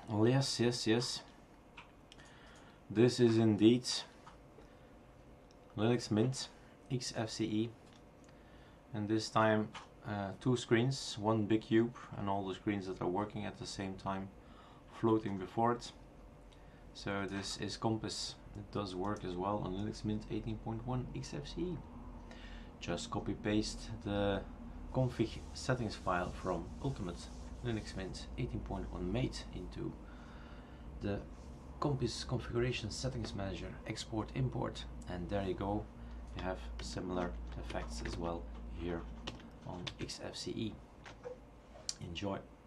Yes, yes, yes. This is indeed Linux Mint xfce, and this time 2 screens, one big cube and all the screens that are working at the same time floating before it. So this is compiz. It does work as well on Linux Mint 18.1 xfce. Just copy paste the config settings file from Ultimate Linux Mint 18.1 mate into the compiz configuration settings manager, export import, and there you go. You have similar effects as well here on xfce. Enjoy.